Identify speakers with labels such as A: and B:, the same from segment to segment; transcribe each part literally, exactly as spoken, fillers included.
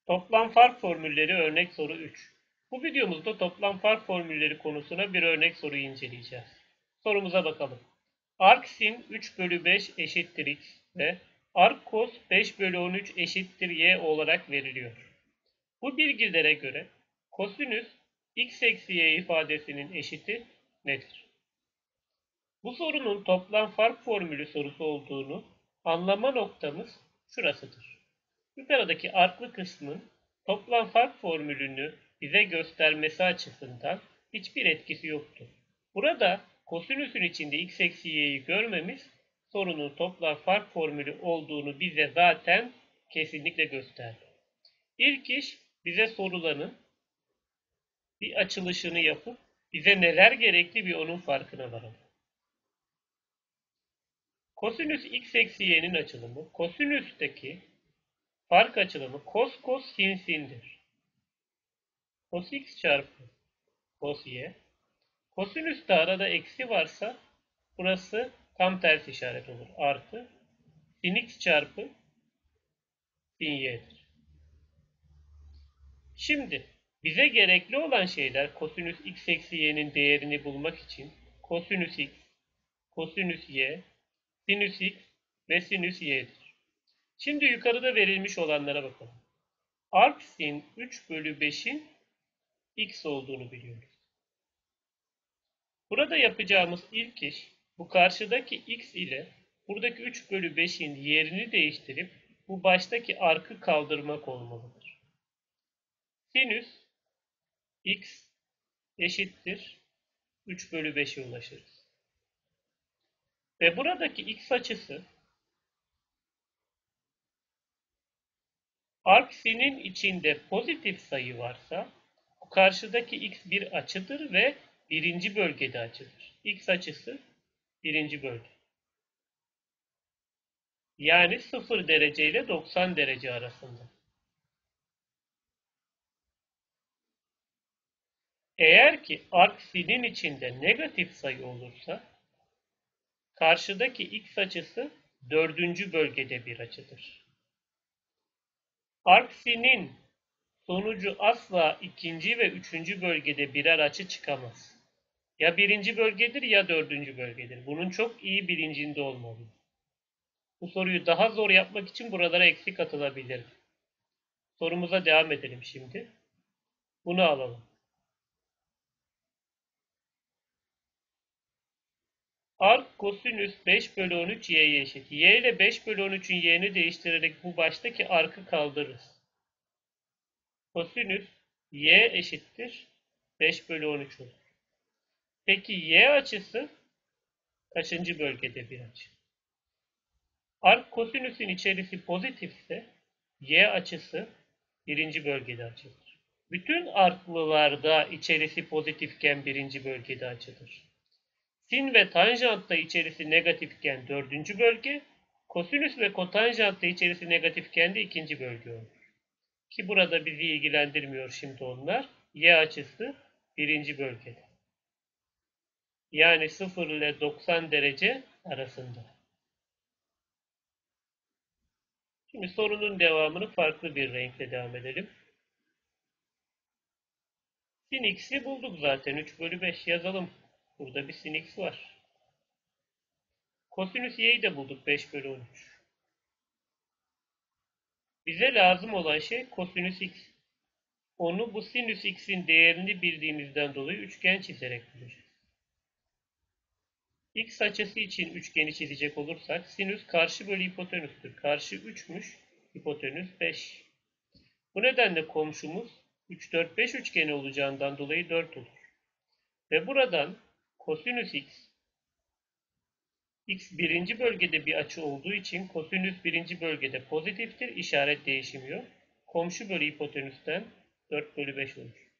A: Toplam fark formülleri örnek soru üç. Bu videomuzda toplam fark formülleri konusuna bir örnek soruyu inceleyeceğiz. Sorumuza bakalım. Arc sin üç bölü beş eşittir x ve arc cos beş bölü on üç eşittir y olarak veriliyor. Bu bilgilere göre kosinüs x eksi y ifadesinin eşiti nedir? Bu sorunun toplam fark formülü sorusu olduğunu anlama noktamız şurasıdır. Yukarıdaki arklı kısmın toplam fark formülünü bize göstermesi açısından hiçbir etkisi yoktur. Burada kosinüsün içinde x eksi y'yi görmemiz sorunun toplam fark formülü olduğunu bize zaten kesinlikle gösterdi. İlk iş bize sorulanın bir açılışını yapıp bize neler gerekli bir onun farkına varalım. Kosinüs x eksi y'nin açılımı kosinüsteki fark açılımı cos cos sin sin'dir. Cos x çarpı cos y. Kosinüste arada eksi varsa burası tam ters işaret olur. Artı sin x çarpı sin y'dir. Şimdi bize gerekli olan şeyler kosinüs x eksi y'nin değerini bulmak için kosinüs x, kosinüs y, sinüs x ve sinüs y'dir. Şimdi yukarıda verilmiş olanlara bakalım. Arc sin üç bölü beşin x olduğunu biliyoruz. Burada yapacağımız ilk iş bu karşıdaki x ile buradaki üç bölü beşin yerini değiştirip bu baştaki arkı kaldırmak olmalıdır. Sinüs x eşittir üç bölü beşe ulaşırız. Ve buradaki x açısı arc sin'in içinde pozitif sayı varsa bu karşıdaki x bir açıdır ve birinci bölgede açıdır. X açısı birinci bölge. Yani sıfır derece ile doksan derece arasında. Eğer ki arc sin'in içinde negatif sayı olursa karşıdaki x açısı dördüncü bölgede bir açıdır. Arc sin'in sonucu asla ikinci ve üçüncü bölgede birer açı çıkamaz. Ya birinci bölgedir ya dördüncü bölgedir. Bunun çok iyi bilincinde olmalıyız. Bu soruyu daha zor yapmak için buralara eksi katılabilir. Sorumuza devam edelim şimdi. Bunu alalım. Arc kosinüs beş bölü on üç y'ye eşit. Y ile beş bölü on üçün y'ni değiştirerek bu baştaki arkı kaldırırız. Kosinüs y eşittir beş bölü on üç olur. Peki y açısı kaçıncı bölgede bir açı? Arc kosinüsün içerisi pozitifse y açısı birinci bölgede açıdır. Bütün arklılarda içerisi pozitifken birinci bölgede açıdır. Sin ve tanjantta içerisi negatifken dördüncü bölge, kosinüs ve kotanjantta içerisi negatifken de ikinci bölge olur. Ki burada bizi ilgilendirmiyor şimdi onlar. Y açısı birinci bölgede. Yani sıfır ile doksan derece arasında. Şimdi sorunun devamını farklı bir renkle devam edelim. Sin x'i bulduk zaten. üç bölü beş yazalım. Burada bir sin x var. Kosinüs y'yi de bulduk. beş bölü on üç. Bize lazım olan şey kosinüs x. Onu bu sinüs x'in değerini bildiğimizden dolayı üçgen çizerek bulacağız. X açısı için üçgeni çizecek olursak sinüs karşı bölü hipotenüstür. Karşı üçmüş, hipotenüs beş. Bu nedenle komşumuz üç, dört, beş üçgeni olacağından dolayı dört olur. Ve buradan kosinüs x, x birinci bölgede bir açı olduğu için kosinüs birinci bölgede pozitiftir, işaret değişmiyor. Komşu bölü hipotenüsten dört bölü beş olur.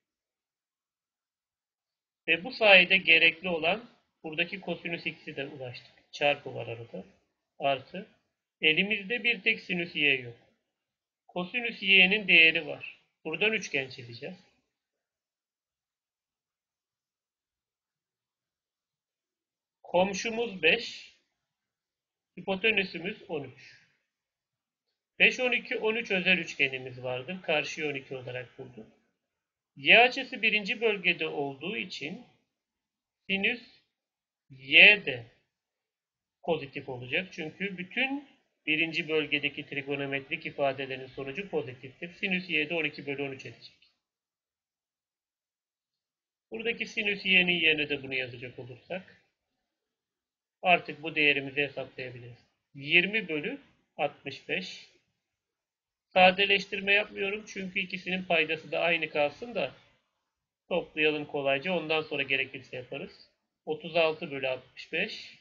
A: Ve bu sayede gerekli olan buradaki kosinüs x'i de ulaştık. Çarpı var arada. Artı. Elimizde bir tek sinüs y yok. Kosinüs y'nin değeri var. Buradan üçgen çizeceğiz. Komşumuz beş. Hipotenüsümüz on üç. beş, on iki, on üç özel üçgenimiz vardır. Karşıyı on iki olarak bulduk. Y açısı birinci bölgede olduğu için sinüs y de pozitif olacak. Çünkü bütün birinci bölgedeki trigonometrik ifadelerin sonucu pozitiftir. Sinüs y'de on iki bölü on üç edecek. Buradaki sinüs y'nin yerine de bunu yazacak olursak artık bu değerimizi hesaplayabiliriz. yirmi bölü altmış beş. Sadeleştirme yapmıyorum çünkü ikisinin paydası da aynı kalsın da toplayalım kolayca. Ondan sonra gerekirse yaparız. otuz altı bölü altmış beş.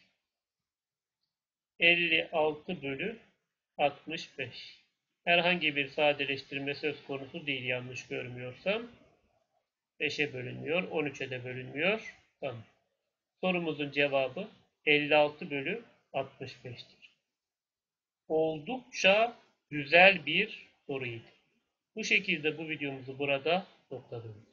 A: elli altı bölü altmış beş. Herhangi bir sadeleştirme söz konusu değil yanlış görmüyorsam. beşe bölünmüyor, on üçe de bölünmüyor. Tamam. Sorumuzun cevabı elli altı bölü altmış beş'tir. Oldukça güzel bir soruydu. Bu şekilde bu videomuzu burada noktalıyorum.